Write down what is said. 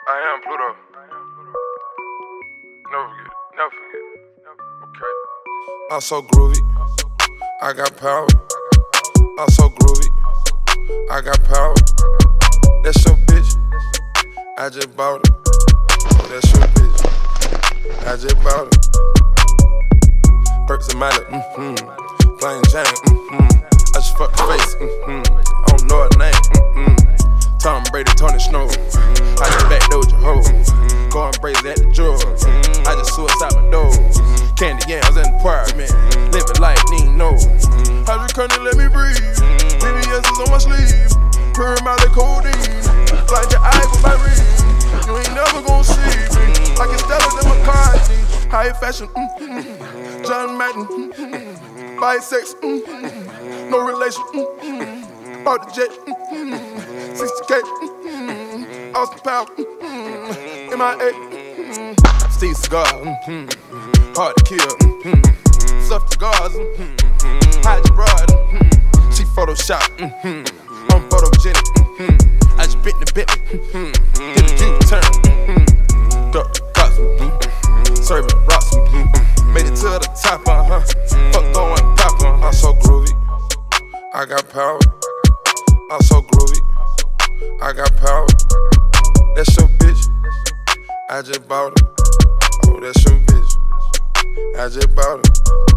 I am Pluto. Never forget, never forget. Okay. I'm so groovy, I got power. I'm so groovy, I got power. That's your bitch, I just bought it. That's your bitch, I just bought it. Perks and Miley, plain Jane, I just fucked the face, I don't know her name, Tom Brady, Tony Snow, I just backdoored your hoe, going crazy at the drug, I just suicide my door, candy yams in the apartment, living life, need no, hydrocurrent let me breathe, BBS is on my sleeve, purring Miley codeine, blind your eyes with my ring, you ain't never gon' see me, I can Stella than McCartney, high fashion, John Madden, bisex, no relation, bought the jet, 60K, Austin Power, MIA, Steve Cigar, hard to kill, stuff cigars, hide your broad, she Photoshop, I'm photogenic, I just bit the bit, hit a U-turn, duck the cops, serving rocks, made it to the top, fuck going pop, I'm so groovy, I got power, I'm so groovy, I got power, that's your bitch, I just bought it, oh that's your bitch, I just bought it.